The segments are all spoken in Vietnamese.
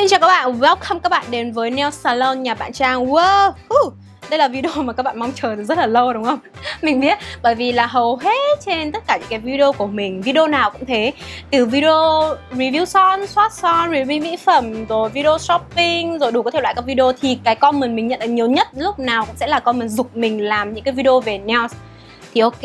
Xin chào các bạn, welcome các bạn đến với Nail Salon nhà bạn Trang. Wow, đây là video mà các bạn mong chờ từ rất là lâu đúng không? Mình biết, bởi vì là hầu hết trên tất cả những cái video của mình, video nào cũng thế. Từ video review son, swatch son, review mỹ phẩm, rồi video shopping, rồi đủ các thể loại các video, thì cái comment mình nhận được nhiều nhất lúc nào cũng sẽ là comment giục mình làm những cái video về nails. Thì ok,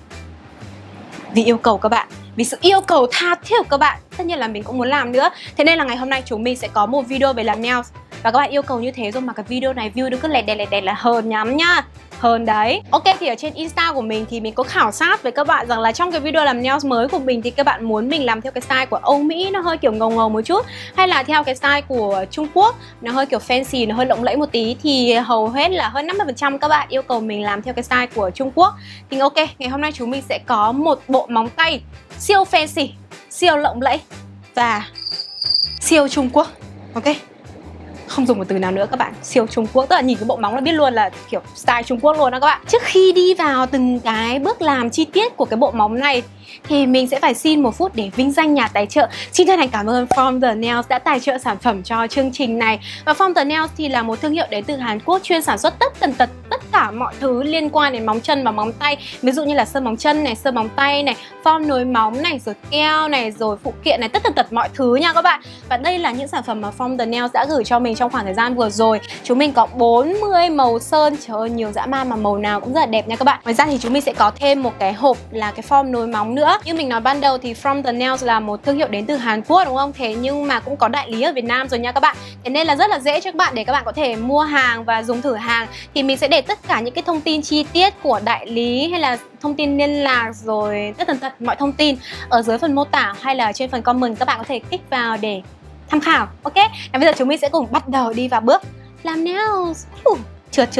vì yêu cầu các bạn, vì sự yêu cầu tha thiết của các bạn, tất nhiên là mình cũng muốn làm nữa. Thế nên là ngày hôm nay chúng mình sẽ có một video về làm nails. Và các bạn yêu cầu như thế rồi mà cái video này view được cứ lẹt đẹt là hờn nhắm nhá. Hờn đấy. Ok, thì ở trên Insta của mình thì mình có khảo sát với các bạn rằng là trong cái video làm nails mới của mình thì các bạn muốn mình làm theo cái style của Âu Mỹ, nó hơi kiểu ngầu ngầu một chút, hay là theo cái style của Trung Quốc, nó hơi kiểu fancy, nó hơi lộng lẫy một tí. Thì hầu hết là hơn 50% các bạn yêu cầu mình làm theo cái style của Trung Quốc. Thì ok, ngày hôm nay chúng mình sẽ có một bộ móng tay siêu fancy, siêu lộng lẫy và siêu Trung Quốc. Ok, không dùng một từ nào nữa các bạn, siêu Trung Quốc. Tức là nhìn cái bộ móng là biết luôn là kiểu style Trung Quốc luôn đó các bạn. Trước khi đi vào từng cái bước làm chi tiết của cái bộ móng này thì mình sẽ phải xin một phút để vinh danh nhà tài trợ. Xin chân thành cảm ơn From The Nails đã tài trợ sản phẩm cho chương trình này. Và From The Nails thì là một thương hiệu đến từ Hàn Quốc chuyên sản xuất tất cả mọi thứ liên quan đến móng chân và móng tay. Ví dụ như là sơn móng chân này, sơn móng tay này, form nối móng này, rồi keo này, rồi phụ kiện này, tất mọi thứ nha các bạn. Và đây là những sản phẩm mà From The Nails đã gửi cho mình trong khoảng thời gian vừa rồi. Chúng mình có 40 màu sơn, trời ơi nhiều dã man mà màu nào cũng rất là đẹp nha các bạn. Ngoài ra thì chúng mình sẽ có thêm một cái hộp là cái form nối móng nữa. Như mình nói ban đầu thì From The Nails là một thương hiệu đến từ Hàn Quốc đúng không? Thế nhưng mà cũng có đại lý ở Việt Nam rồi nha các bạn. Thế nên là rất là dễ cho các bạn để các bạn có thể mua hàng và dùng thử hàng. Thì mình sẽ để tất cả những cái thông tin chi tiết của đại lý hay là thông tin liên lạc rồi tất mọi thông tin ở dưới phần mô tả hay là trên phần comment, các bạn có thể kích vào để tham khảo. Ok, và bây giờ chúng mình sẽ cùng bắt đầu đi vào bước làm nails. Trượt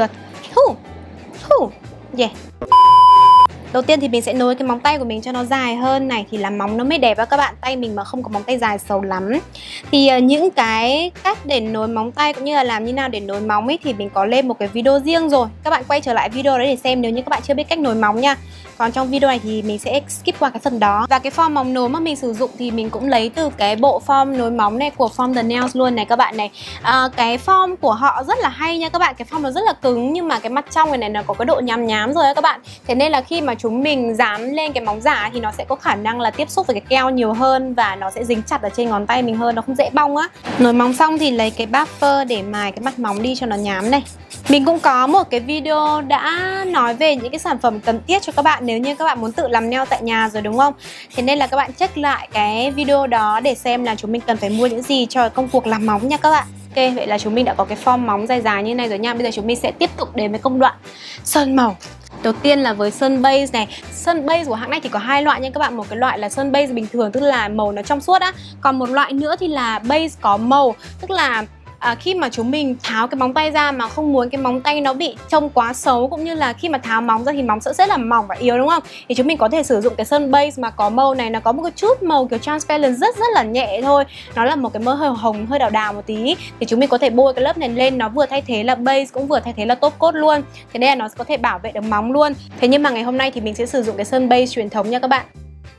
yeah. Đầu tiên thì mình sẽ nối cái móng tay của mình cho nó dài hơn này, thì làm móng nó mới đẹp đó các bạn. Tay mình mà không có móng tay dài xấu lắm. Thì những cái cách để nối móng tay cũng như là làm như nào để nối móng ấy thì mình có lên một cái video riêng rồi. Các bạn quay trở lại video đấy để xem nếu như các bạn chưa biết cách nối móng nha. Còn trong video này thì mình sẽ skip qua cái phần đó. Và cái form móng nối mà mình sử dụng thì mình cũng lấy từ cái bộ form nối móng này của From The Nails luôn này các bạn này. Cái form của họ rất là hay nha các bạn. Cái form nó rất là cứng nhưng mà cái mặt trong này nó có cái độ nhám nhám rồi đó các bạn. Thế nên là khi mà chúng mình dán lên cái móng giả thì nó sẽ có khả năng là tiếp xúc với cái keo nhiều hơn và nó sẽ dính chặt ở trên ngón tay mình hơn, nó không dễ bong á. Nối móng xong thì lấy cái buffer để mài cái mặt móng đi cho nó nhám này. Mình cũng có một cái video đã nói về những cái sản phẩm cần thiết cho các bạn nếu như các bạn muốn tự làm nail tại nhà rồi đúng không? Thế nên là các bạn check lại cái video đó để xem là chúng mình cần phải mua những gì cho công cuộc làm móng nha các bạn. Ok, vậy là chúng mình đã có cái form móng dài dài như này rồi nha. Bây giờ chúng mình sẽ tiếp tục đến với công đoạn sơn màu. Đầu tiên là với sơn base này. Sơn base của hãng này thì có hai loại nha các bạn. Một cái loại là sơn base bình thường, tức là màu nó trong suốt á. Còn một loại nữa thì là base có màu, tức là khi mà chúng mình tháo cái móng tay ra mà không muốn cái móng tay nó bị trông quá xấu, cũng như là khi mà tháo móng ra thì móng sẽ rất là mỏng và yếu đúng không? Thì chúng mình có thể sử dụng cái sơn base mà có màu này, nó có một cái chút màu kiểu transparent rất là nhẹ thôi. Nó là một cái màu hơi hồng, hơi đào đào một tí. Thì chúng mình có thể bôi cái lớp này lên, nó vừa thay thế là base cũng vừa thay thế là top coat luôn. Thế nên là nó có thể bảo vệ được móng luôn. Thế nhưng mà ngày hôm nay thì mình sẽ sử dụng cái sơn base truyền thống nha các bạn.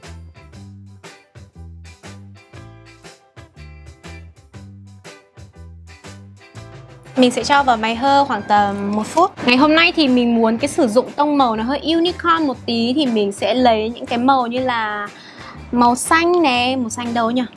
Mình sẽ cho vào máy hơ khoảng tầm 1 phút. Ngày hôm nay thì mình muốn cái sử dụng tông màu nó hơi unicorn một tí thì mình sẽ lấy những cái màu như là màu xanh nè, màu xanh đâu nhỉ?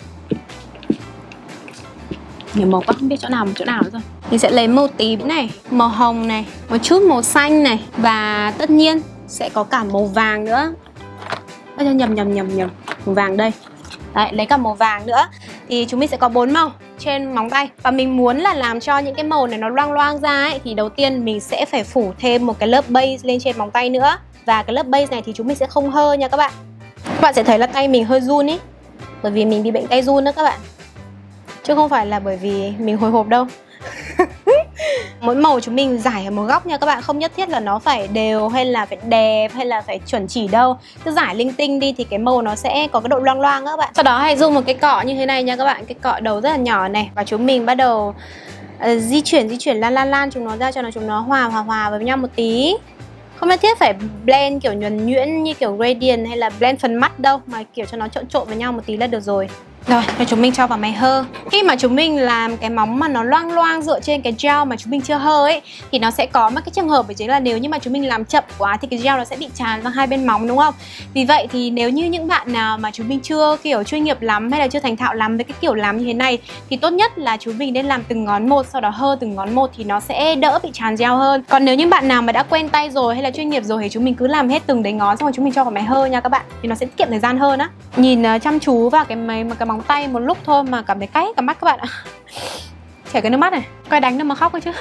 Nhiều màu quá không biết chỗ nào rồi. Mình sẽ lấy màu tím này, màu hồng này, một chút màu xanh này và tất nhiên sẽ có cả màu vàng nữa. Nhầm, màu vàng đây. Đấy, lấy cả màu vàng nữa. Thì chúng mình sẽ có 4 màu trên móng tay. Và mình muốn là làm cho những cái màu này nó loang loang ra ấy, thì đầu tiên mình sẽ phải phủ thêm một cái lớp base lên trên móng tay nữa. Và cái lớp base này thì chúng mình sẽ không hơ nha các bạn. Các bạn sẽ thấy là tay mình hơi run ý, bởi vì mình bị bệnh tay run đó các bạn, chứ không phải là bởi vì mình hồi hộp đâu. Mỗi màu chúng mình rải ở một góc nha các bạn, không nhất thiết là nó phải đều hay là phải đẹp hay là phải chuẩn chỉ đâu. Cứ rải linh tinh đi thì cái màu nó sẽ có cái độ loang loang các bạn. Sau đó hãy dùng một cái cọ như thế này nha các bạn, cái cọ đầu rất là nhỏ này, và chúng mình bắt đầu di chuyển lan chúng nó ra cho chúng nó hòa với nhau một tí. Không nhất thiết phải blend kiểu nhuần nhuyễn như kiểu gradient hay là blend phần mắt đâu, mà kiểu cho nó trộn với nhau một tí là được rồi. Rồi, chúng mình cho vào máy hơ. Khi mà chúng mình làm cái móng mà nó loang loang dựa trên cái gel mà chúng mình chưa hơ ấy, thì nó sẽ có một cái trường hợp, chính là nếu như mà chúng mình làm chậm quá thì cái gel nó sẽ bị tràn ra hai bên móng, đúng không? Vì vậy thì nếu như những bạn nào mà chúng mình chưa kiểu chuyên nghiệp lắm hay là chưa thành thạo lắm với cái kiểu làm như thế này, thì tốt nhất là chúng mình nên làm từng ngón một, sau đó hơ từng ngón một thì nó sẽ đỡ bị tràn gel hơn. Còn nếu như bạn nào mà đã quen tay rồi hay là chuyên nghiệp rồi thì chúng mình cứ làm hết từng đấy ngón xong rồi chúng mình cho vào máy hơ nha các bạn, thì nó sẽ tiết kiệm thời gian hơn á. Nhìn chăm chú vào cái móng tay một lúc thôi mà cảm thấy cáy cả mắt các bạn ạ. Chảy cái nước mắt này, coi đánh đâu mà khóc ấy chứ.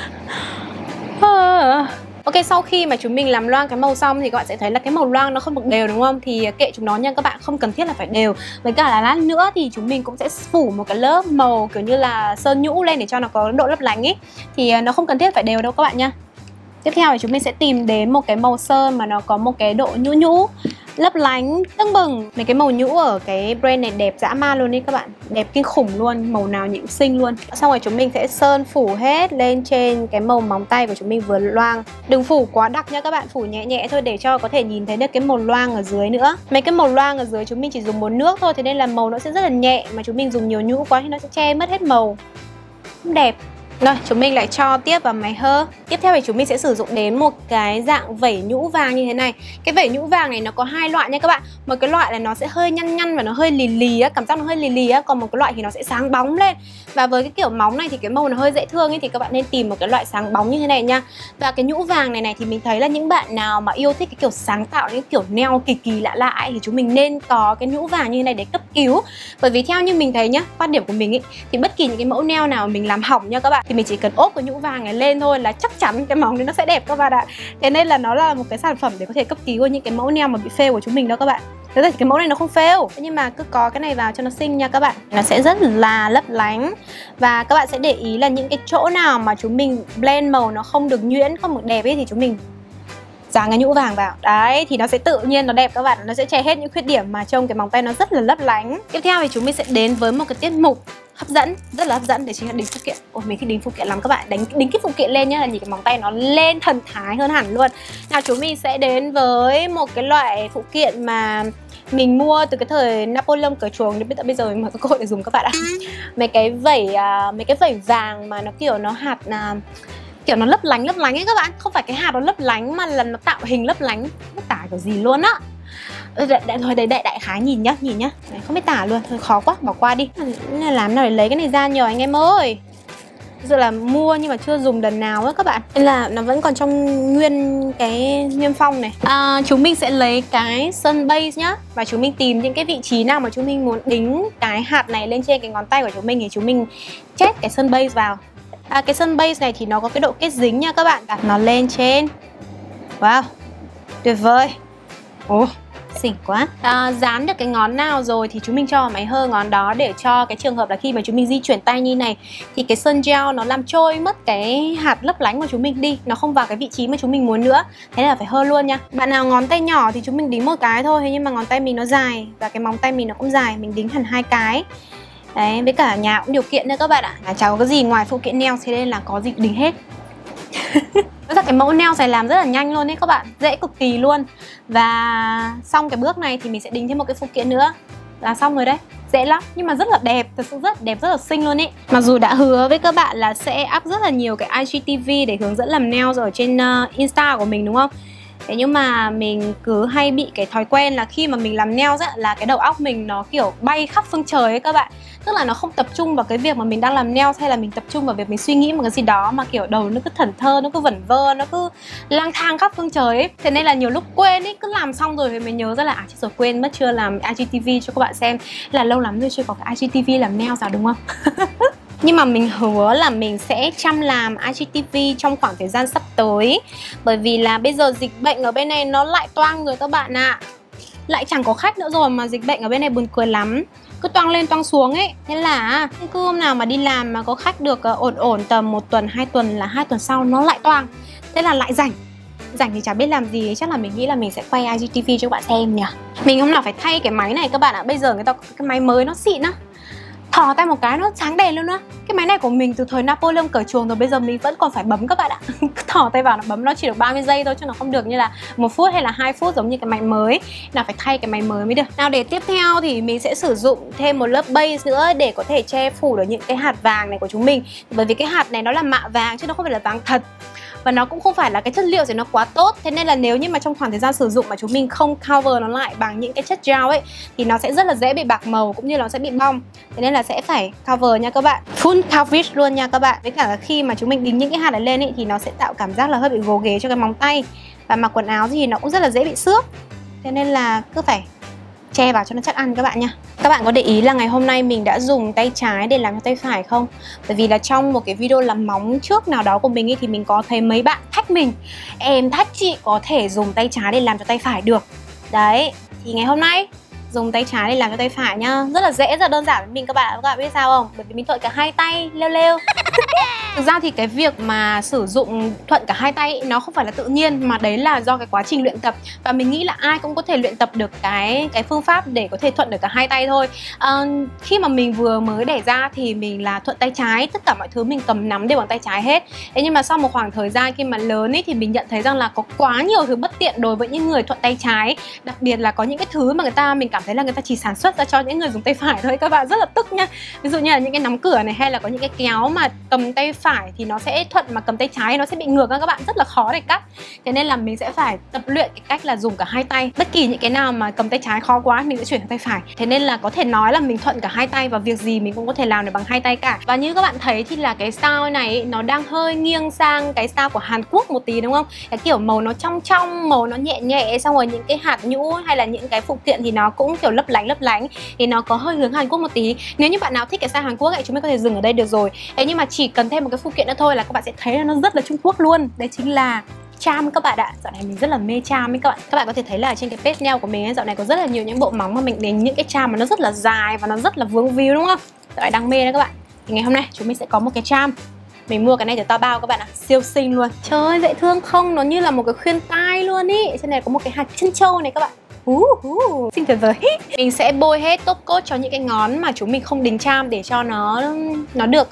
Ok, sau khi mà chúng mình làm loang cái màu xong thì các bạn sẽ thấy là cái màu loang nó không được đều, đúng không? Thì kệ chúng nó nha các bạn, không cần thiết là phải đều. Với cả là lát nữa thì chúng mình cũng sẽ phủ một cái lớp màu kiểu như là sơn nhũ lên để cho nó có độ lấp lánh ấy. Thì nó không cần thiết phải đều đâu các bạn nha. Tiếp theo thì chúng mình sẽ tìm đến một cái màu sơn mà nó có một cái độ nhũ nhũ, lấp lánh, tưng bừng. Mấy cái màu nhũ ở cái brand này đẹp dã man luôn đi các bạn, đẹp kinh khủng luôn, màu nào nhìn cũng xinh luôn. Xong rồi chúng mình sẽ sơn phủ hết lên trên cái màu móng tay của chúng mình vừa loang. Đừng phủ quá đặc nha các bạn, phủ nhẹ nhẹ thôi để cho có thể nhìn thấy được cái màu loang ở dưới nữa. Mấy cái màu loang ở dưới chúng mình chỉ dùng một nước thôi, thế nên là màu nó sẽ rất là nhẹ, mà chúng mình dùng nhiều nhũ quá thì nó sẽ che mất hết màu, không đẹp. Rồi, chúng mình lại cho tiếp vào máy hơ. Tiếp theo thì chúng mình sẽ sử dụng đến một cái dạng vẩy nhũ vàng như thế này. Cái vẩy nhũ vàng này nó có hai loại nha các bạn. Một cái loại là nó sẽ hơi nhăn nhăn và nó hơi lì lì á, cảm giác nó hơi lì lì á. Còn một cái loại thì nó sẽ sáng bóng lên. Và với cái kiểu móng này thì cái màu nó hơi dễ thương ấy, thì các bạn nên tìm một cái loại sáng bóng như thế này nha. Và cái nhũ vàng này thì mình thấy là những bạn nào mà yêu thích cái kiểu sáng tạo, những kiểu nail kỳ kỳ lạ lạ ấy, thì chúng mình nên có cái nhũ vàng như thế này để cấp cứu. Bởi vì theo như mình thấy nhá, quan điểm của mình ấy, thì bất kỳ những cái mẫu nail nào mình làm hỏng nha các bạn, thì mình chỉ cần ốp cái nhũ vàng này lên thôi là chắc chắn cái móng đấy nó sẽ đẹp các bạn ạ. Thế nên là nó là một cái sản phẩm để có thể cấp cứu những cái mẫu nail mà bị fail của chúng mình đó các bạn. Thực ra thì cái mẫu này nó không fail, nhưng mà cứ có cái này vào cho nó xinh nha các bạn. Nó sẽ rất là lấp lánh. Và các bạn sẽ để ý là những cái chỗ nào mà chúng mình blend màu nó không được nhuyễn, không được đẹp ấy, thì chúng mình dán cái nhũ vàng vào. Đấy, thì nó sẽ tự nhiên nó đẹp các bạn. Nó sẽ che hết những khuyết điểm mà trông cái móng tay nó rất là lấp lánh. Tiếp theo thì chúng mình sẽ đến với một cái tiết mục hấp dẫn, rất là hấp dẫn, để chính là đính phụ kiện. Ôi, mình thích đính phụ kiện lắm các bạn. Đính cái phụ kiện lên nhá là nhìn cái móng tay nó lên thần thái hơn hẳn luôn. Nào, chúng mình sẽ đến với một cái loại phụ kiện mà mình mua từ cái thời Napoleon cởi chuồng đến bây giờ mình mới có cơ hội để dùng các bạn ạ. Mấy cái vẩy vàng mà nó kiểu nó hạt kiểu nó lấp lánh ấy các bạn. Không phải cái hạt nó lấp lánh mà là nó tạo hình lấp lánh. Không tả kiểu gì luôn á. Thôi đấy, đại khái nhìn nhá. Đấy, không biết tả luôn, thôi khó quá, bỏ qua đi. Làm nào để lấy cái này ra nhờ anh em ơi. Thực sự là mua nhưng mà chưa dùng lần nào á các bạn, nên là nó vẫn còn trong nguyên cái niêm phong này. Chúng mình sẽ lấy cái sun base nhá, và chúng mình tìm những cái vị trí nào mà chúng mình muốn đính cái hạt này lên trên cái ngón tay của chúng mình thì chúng mình chét cái sun base vào. Cái sun base này thì nó có cái độ kết dính nha các bạn. Đặt nó lên trên. Wow, tuyệt vời. Ồ, xinh quá. Dán được cái ngón nào rồi thì chúng mình cho vào máy hơ ngón đó, để cho cái trường hợp là khi mà chúng mình di chuyển tay như này thì cái sơn gel nó làm trôi mất cái hạt lấp lánh của chúng mình đi, nó không vào cái vị trí mà chúng mình muốn nữa. Thế là phải hơ luôn nha. Bạn nào ngón tay nhỏ thì chúng mình đính một cái thôi, nhưng mà ngón tay mình nó dài và cái móng tay mình nó cũng dài, mình đính hẳn hai cái. Đấy, với cả nhà cũng điều kiện nữa các bạn ạ. Chả có cái gì ngoài phụ kiện nail, thế nên là có gì đính hết. Thật ra cái mẫu nail này làm rất là nhanh luôn đấy các bạn, dễ cực kỳ luôn. Và xong cái bước này thì mình sẽ đính thêm một cái phụ kiện nữa là xong rồi đấy. Dễ lắm, nhưng mà rất là đẹp, thật sự rất đẹp, rất là xinh luôn ý. Mặc dù đã hứa với các bạn là sẽ up rất là nhiều cái IGTV để hướng dẫn làm nail ở trên Insta của mình, đúng không? Thế nhưng mà mình cứ hay bị cái thói quen là khi mà mình làm nails á, là cái đầu óc mình nó kiểu bay khắp phương trời ấy các bạn. Tức là nó không tập trung vào cái việc mà mình đang làm nails, hay là mình tập trung vào việc mình suy nghĩ một cái gì đó, mà kiểu đầu nó cứ thẫn thơ, nó cứ vẩn vơ, nó cứ lang thang khắp phương trời ấy. Thế nên là nhiều lúc quên ấy, cứ làm xong rồi thì mình nhớ ra là chết rồi, quên mất chưa làm IGTV cho các bạn xem. Là lâu lắm rồi chưa có cái IGTV làm nails nào, đúng không? Nhưng mà mình hứa là mình sẽ chăm làm IGTV trong khoảng thời gian sắp tới. Bởi vì là bây giờ dịch bệnh ở bên này nó lại toang rồi các bạn ạ. Lại chẳng có khách nữa rồi, mà dịch bệnh ở bên này buồn cười lắm, cứ toang lên toang xuống ấy. Nên là cứ hôm nào mà đi làm mà có khách được ổn tầm 1 tuần 2 tuần là 2 tuần sau nó lại toang. Thế là lại rảnh thì chả biết làm gì. Chắc là mình nghĩ là mình sẽ quay IGTV cho các bạn xem nhỉ. Mình hôm nào phải thay cái máy này các bạn ạ. Bây giờ người ta có cái máy mới nó xịn á, thò tay một cái nó sáng đèn luôn á. Cái máy này của mình từ thời Napoleon cởi chuồng rồi, bây giờ mình vẫn còn phải bấm các bạn ạ. Thò tay vào nó bấm, nó chỉ được 30 giây thôi chứ nó không được như là 1 phút hay là 2 phút giống như cái máy mới. Nào phải thay cái máy mới mới được. Nào để tiếp theo thì mình sẽ sử dụng thêm một lớp base nữa để có thể che phủ được những cái hạt vàng này của chúng mình. Bởi vì cái hạt này nó là mạ vàng chứ nó không phải là vàng thật. Và nó cũng không phải là cái chất liệu thì nó quá tốt. Thế nên là nếu như mà trong khoảng thời gian sử dụng mà chúng mình không cover nó lại bằng những cái chất gel ấy thì nó sẽ rất là dễ bị bạc màu cũng như là nó sẽ bị bong. Thế nên là sẽ phải cover nha các bạn. Full coverage luôn nha các bạn. Với cả là khi mà chúng mình đính những cái hạt này lên ấy thì nó sẽ tạo cảm giác là hơi bị gồ ghề cho cái móng tay. Và mặc quần áo thì nó cũng rất là dễ bị xước. Thế nên là cứ phải che vào cho nó chắc ăn các bạn nha. Các bạn có để ý là ngày hôm nay mình đã dùng tay trái để làm cho tay phải không? Bởi vì là trong một cái video làm móng trước nào đó của mình ấy, thì mình có thấy mấy bạn thách mình: em thách chị có thể dùng tay trái để làm cho tay phải được. Đấy, thì ngày hôm nay dùng tay trái để làm cho tay phải nhá. Rất là dễ, rất là đơn giản với mình các bạn biết sao không? Bởi vì mình thuận cả hai tay, leo leo. Thực ra thì cái việc mà sử dụng thuận cả hai tay ấy, nó không phải là tự nhiên, mà đấy là do cái quá trình luyện tập. Và mình nghĩ là ai cũng có thể luyện tập được cái phương pháp để có thể thuận được cả hai tay thôi. Khi mà mình vừa mới đẻ ra thì mình là thuận tay trái, tất cả mọi thứ mình cầm nắm đều bằng tay trái hết. Thế nhưng mà sau một khoảng thời gian khi mà lớn ấy thì mình nhận thấy rằng là có quá nhiều thứ bất tiện đối với những người thuận tay trái. Đặc biệt là có những cái thứ mà mình cảm thấy là người ta chỉ sản xuất ra cho những người dùng tay phải thôi. Các bạn rất là tức nha. Ví dụ như là những cái nắm cửa này, hay là có những cái kéo mà cầm tay phải thì nó sẽ thuận mà cầm tay trái nó sẽ bị ngược các bạn, rất là khó để cắt. Thế nên là mình sẽ phải tập luyện cái cách là dùng cả hai tay. Bất kỳ những cái nào mà cầm tay trái khó quá mình sẽ chuyển sang tay phải. Thế nên là có thể nói là mình thuận cả hai tay và việc gì mình cũng có thể làm được bằng hai tay cả. Và như các bạn thấy thì là cái style này nó đang hơi nghiêng sang cái style của Hàn Quốc một tí đúng không? Cái kiểu màu nó trong trong, màu nó nhẹ nhẹ, xong rồi những cái hạt nhũ hay là những cái phụ kiện thì nó cũng kiểu lấp lánh thì nó có hơi hướng Hàn Quốc một tí. Nếu như bạn nào thích cái style Hàn Quốc ấy, chúng mình có thể dừng ở đây được rồi. Thế nhưng mà chỉ cần thêm một cái phụ kiện nữa thôi là các bạn sẽ thấy là nó rất là Trung Quốc luôn. Đấy chính là charm các bạn ạ. Dạo này mình rất là mê charm ấy các bạn. Các bạn có thể thấy là trên cái page nail của mình ấy, dạo này có rất là nhiều những bộ móng mà mình đến những cái charm mà nó rất là dài và nó rất là vướng víu đúng không? Dạo này đang mê đấy các bạn. Thì ngày hôm nay chúng mình sẽ có một cái charm. Mình mua cái này từ Taobao các bạn ạ, siêu xinh luôn. Trời ơi, dễ thương không? Nó như là một cái khuyên tai luôn ý. Trên này có một cái hạt chân trâu này các bạn. Xinh tuyệt vời. Mình sẽ bôi hết top coat cho những cái ngón mà chúng mình không đính charm để cho nó được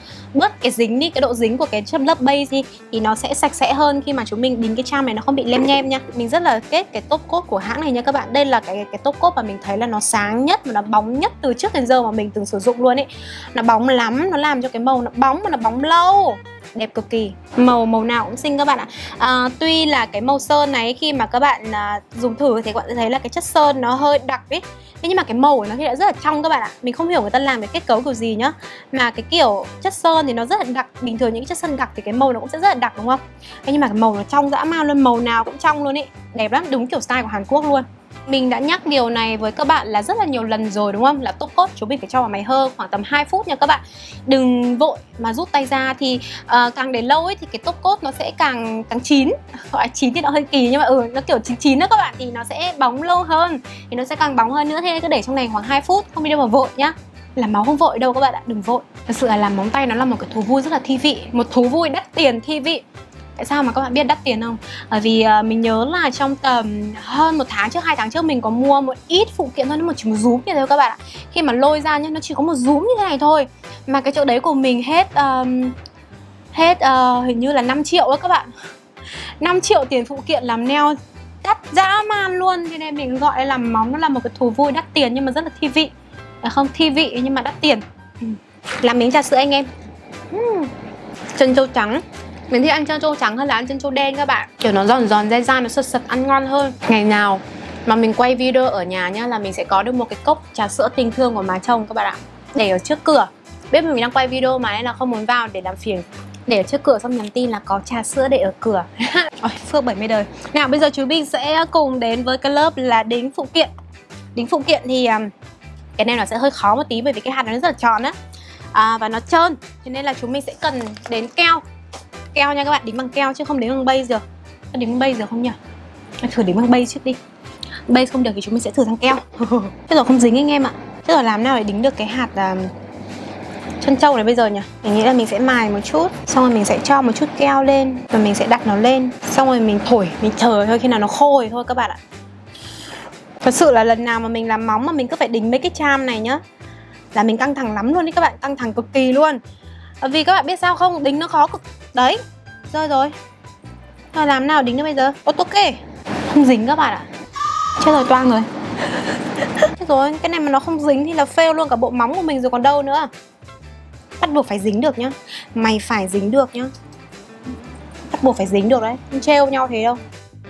bớt cái dính đi, cái độ dính của cái lớp base đi, thì nó sẽ sạch sẽ hơn khi mà chúng mình đính cái charm này, nó không bị lem nhem nha. Mình rất là kết cái top coat của hãng này nha các bạn. Đây là cái top coat mà mình thấy là nó sáng nhất và nó bóng nhất từ trước đến giờ mà mình từng sử dụng luôn ấy. Nó bóng lắm, nó làm cho cái màu nó bóng mà nó bóng lâu, đẹp cực kỳ. Màu nào cũng xinh các bạn ạ. Tuy là cái màu sơn này khi mà các bạn dùng thử thì các bạn sẽ thấy là cái chất sơn nó hơi đặc ấy. Thế nhưng mà cái màu của nó thì lại rất là trong các bạn ạ. Mình không hiểu người ta làm cái kết cấu kiểu gì nhá. Mà cái kiểu chất sơn thì nó rất là đặc. Bình thường những cái chất sơn đặc thì cái màu nó cũng sẽ rất là đặc đúng không? Thế nhưng mà cái màu nó trong dã man luôn, màu nào cũng trong luôn ý. Đẹp lắm, đúng kiểu style của Hàn Quốc luôn. Mình đã nhắc điều này với các bạn là rất là nhiều lần rồi đúng không? Là top coat chúng mình phải cho vào máy hơ khoảng tầm 2 phút nha các bạn. Đừng vội mà rút tay ra, thì càng để lâu ấy thì cái top coat nó sẽ càng chín. Gọi là chín thì nó hơi kỳ nhưng mà nó kiểu chín đó các bạn, thì nó sẽ bóng lâu hơn, thì nó sẽ càng bóng hơn nữa. Thế nên cứ để trong này khoảng 2 phút, không đi đâu mà vội nhá. Làm máu không vội đâu các bạn ạ, đừng vội. Thật sự là làm móng tay nó là một cái thú vui rất là thi vị, một thú vui đắt tiền thi vị. Tại sao mà các bạn biết đắt tiền không? Bởi vì mình nhớ là trong tầm hơn 1 tháng trước, 2 tháng trước mình có mua một ít phụ kiện thôi, nó một trứng rúm như thế các bạn ạ. Khi mà lôi ra nhá, nó chỉ có một rúm như thế này thôi. Mà cái chỗ đấy của mình hết hình như là 5 triệu đó các bạn. 5 triệu tiền phụ kiện làm nail, đắt dã man luôn. Thế nên mình gọi làm móng nó là một cái thú vui đắt tiền nhưng mà rất là thi vị. Không thi vị nhưng mà đắt tiền. Làm miếng trà sữa anh em. Chân trâu trắng. Mình thích ăn chân trâu trắng hơn là ăn chân trâu đen các bạn. Kiểu nó giòn giòn dai dai, nó sật sật, ăn ngon hơn. Ngày nào mà mình quay video ở nhà nhá là mình sẽ có được một cái cốc trà sữa tình thương của má chồng các bạn ạ, để ở trước cửa. Biết mình đang quay video mà nên là không muốn vào để làm phiền, để ở trước cửa xong nhắn tin là có trà sữa để ở cửa. Ôi, phước 70 đời. Nào bây giờ chúng mình sẽ cùng đến với cái lớp là đính phụ kiện. Đính phụ kiện thì cái này nó sẽ hơi khó một tí bởi vì cái hạt nó rất là tròn á, và nó trơn. Thế nên là chúng mình sẽ cần đến keo. Keo nha các bạn, đính bằng keo chứ không đính bằng base được. Có đính bằng base được không nhỉ? Thử đính bằng base trước đi. Base không được thì chúng mình sẽ thử sang keo. Thế rồi không dính anh em ạ. Thế rồi làm nào để đính được cái hạt chân trâu này bây giờ nhỉ? Mình nghĩ là mình sẽ mài một chút, xong rồi mình sẽ cho một chút keo lên, rồi mình sẽ đặt nó lên, xong rồi mình thổi, mình chờ thôi, khi nào nó khô thì thôi các bạn ạ. Thật sự là lần nào mà mình làm móng mà mình cứ phải đính mấy cái charm này nhá là mình căng thẳng lắm luôn đấy các bạn, căng thẳng cực kỳ luôn. Vì các bạn biết sao không, đính nó khó cực. Đấy, rơi rồi. Thôi làm nào đính nữa bây giờ? Ok, không dính các bạn ạ. Chết rồi, toang rồi. Chết rồi, cái này mà nó không dính thì là fail luôn cả bộ móng của mình rồi còn đâu nữa. Bắt buộc phải dính được nhá. Mày phải dính được nhá. Bắt buộc phải dính được đấy, không trêu nhau thế đâu.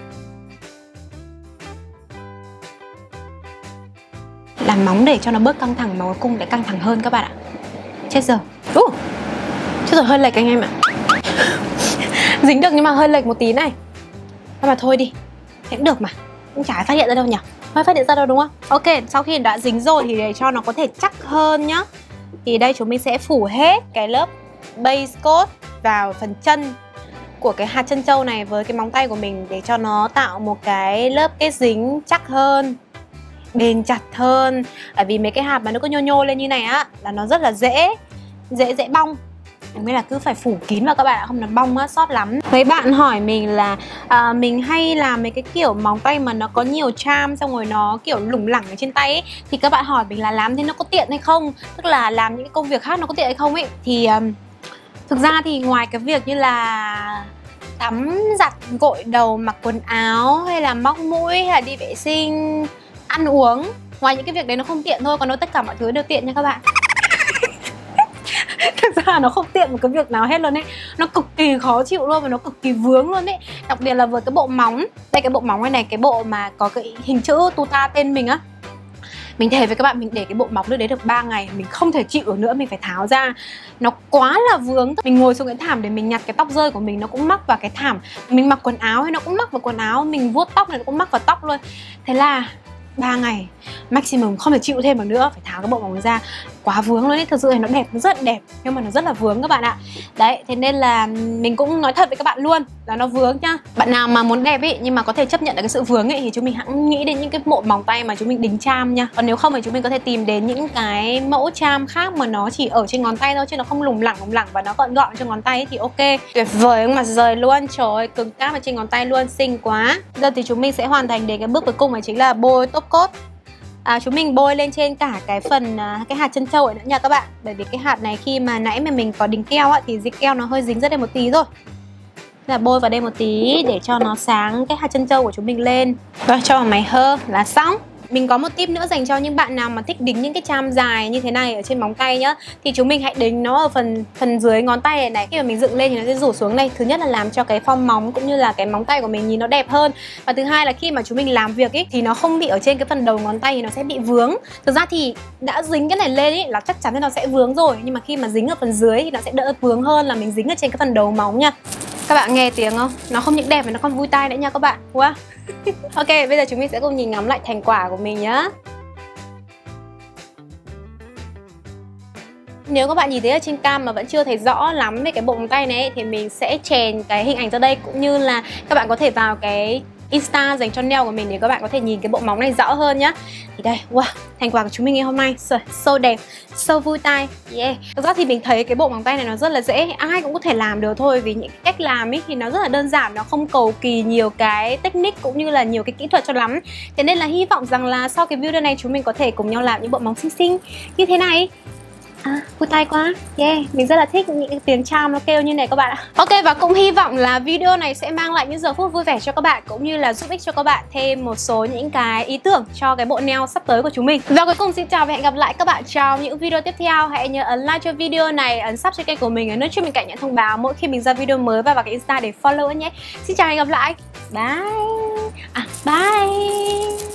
Làm móng để cho nó bớt căng thẳng mà cuối cùng lại căng thẳng hơn các bạn ạ. Chết giờ. Chết rồi, hơi lệch anh em ạ. Dính được nhưng mà hơi lệch một tí này. Nhưng mà thôi đi, thế cũng được mà. Cũng chả phát hiện ra đâu nhỉ. Không phát hiện ra đâu đúng không? Ok, sau khi đã dính rồi thì để cho nó có thể chắc hơn nhá, thì đây chúng mình sẽ phủ hết cái lớp base coat vào phần chân của cái hạt trân châu này với cái móng tay của mình, để cho nó tạo một cái lớp kết dính chắc hơn, bền chặt hơn. Bởi vì mấy cái hạt mà nó cứ nhô nhô lên như này á là nó rất là dễ bong. Mới là cứ phải phủ kín vào các bạn ạ, không là bong á, sót lắm. Mấy bạn hỏi mình là mình hay làm mấy cái kiểu móng tay mà nó có nhiều charm, xong rồi nó kiểu lủng lẳng ở trên tay ấy. Thì các bạn hỏi mình là làm thế nó có tiện hay không, tức là làm những cái công việc khác nó có tiện hay không ấy. Thì thực ra thì ngoài cái việc như là tắm, giặt, gội đầu, mặc quần áo, hay là móc mũi, hay là đi vệ sinh, ăn uống, ngoài những cái việc đấy nó không tiện thôi, còn đâu tất cả mọi thứ đều tiện nha các bạn. Thực ra nó không tiện một cái việc nào hết luôn ấy. Nó cực kỳ khó chịu luôn và nó cực kỳ vướng luôn ấy. Đặc biệt là với cái bộ móng. Đây, cái bộ móng này, cái bộ mà có cái hình chữ tuta tên mình á. Mình thề với các bạn, mình để cái bộ móng đấy được 3 ngày mình không thể chịu được nữa, mình phải tháo ra. Nó quá là vướng. Mình ngồi xuống cái thảm để mình nhặt cái tóc rơi của mình, nó cũng mắc vào cái thảm. Mình mặc quần áo hay nó cũng mắc vào quần áo. Mình vuốt tóc này nó cũng mắc vào tóc luôn. Thế là 3 ngày maximum, không thể chịu thêm được nữa, phải tháo cái bộ móng ra. Quá vướng luôn ấy, thật sự là nó đẹp, nó rất đẹp, nhưng mà nó rất là vướng các bạn ạ. Đấy, thế nên là mình cũng nói thật với các bạn luôn là nó vướng nhá. Bạn nào mà muốn đẹp ý, nhưng mà có thể chấp nhận được cái sự vướng ấy, thì chúng mình hãy nghĩ đến những cái bộ móng tay mà chúng mình đính charm nha. Còn nếu không thì chúng mình có thể tìm đến những cái mẫu charm khác mà nó chỉ ở trên ngón tay thôi, chứ nó không lủng lẳng và nó gọn gọn trên ngón tay ấy, thì ok, tuyệt vời mà rời luôn. Trời ơi, cứng cáp ở trên ngón tay luôn, xinh quá. Giờ thì chúng mình sẽ hoàn thành đến cái bước cuối cùng, này chính là bôi top coat. Chúng mình bôi lên trên cả cái phần cái hạt trân châu ấy nữa nha các bạn. Bởi vì cái hạt này khi mà nãy mà mình có đính keo á, thì keo nó hơi dính ra đây một tí rồi. Thế là bôi vào đây một tí để cho nó sáng cái hạt trân châu của chúng mình lên. Rồi cho vào máy hơ là xong. Mình có một tip nữa dành cho những bạn nào mà thích đính những cái charm dài như thế này ở trên móng tay nhá. Thì chúng mình hãy đính nó ở phần dưới ngón tay này này. Khi mà mình dựng lên thì nó sẽ rủ xuống đây. Thứ nhất là làm cho cái form móng cũng như là cái móng tay của mình nhìn nó đẹp hơn. Và thứ hai là khi mà chúng mình làm việc ý, thì nó không bị ở trên cái phần đầu ngón tay thì nó sẽ bị vướng. Thực ra thì đã dính cái này lên ý là chắc chắn thì nó sẽ vướng rồi. Nhưng mà khi mà dính ở phần dưới thì nó sẽ đỡ vướng hơn là mình dính ở trên cái phần đầu móng nha. Các bạn nghe tiếng không? Nó không những đẹp mà nó còn vui tai nữa nha các bạn. Wow. Ok, bây giờ chúng mình sẽ cùng nhìn ngắm lại thành quả của mình nhá. Nếu các bạn nhìn thấy ở trên cam mà vẫn chưa thấy rõ lắm về cái bộ móng tay này thì mình sẽ chèn cái hình ảnh ra đây, cũng như là các bạn có thể vào cái Insta dành cho nail của mình để các bạn có thể nhìn cái bộ móng này rõ hơn nhá. Thì đây, wow, thành quả của chúng mình ngày hôm nay so đẹp, so vui tai. Yeah. Thực ra thì mình thấy cái bộ móng tay này nó rất là dễ, ai cũng có thể làm được thôi, vì những cái cách làm ấy thì nó rất là đơn giản, nó không cầu kỳ nhiều cái technique cũng như là nhiều cái kỹ thuật cho lắm. Thế nên là hy vọng rằng là sau cái video này chúng mình có thể cùng nhau làm những bộ móng xinh xinh như thế này. Vui tai quá. Yeah, mình rất là thích những cái tiếng charm nó kêu như này các bạn ạ. Ok, và cũng hy vọng là video này sẽ mang lại những giờ phút vui vẻ cho các bạn, cũng như là giúp ích cho các bạn thêm một số những cái ý tưởng cho cái bộ nail sắp tới của chúng mình. Và cuối cùng xin chào và hẹn gặp lại các bạn trong những video tiếp theo. Hãy nhớ ấn like cho video này, ấn sub cho kênh của mình, ấn nút chuông bên cạnh nhận thông báo mỗi khi mình ra video mới, và vào cái Insta để follow nhé. Xin chào và hẹn gặp lại. Bye. Bye.